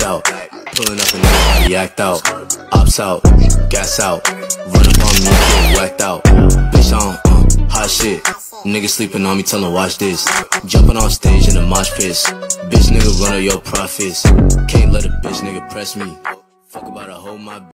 out. Pulling up and everybody act out. Ops out, gas out. Run up on me and get whacked out. Bitch on, hot shit. Nigga sleeping on me, tell him watch this. Jumping on stage in the mosh pits. Bitch nigga run up your profits. Can't let a bitch nigga press me. Fuck about a whole my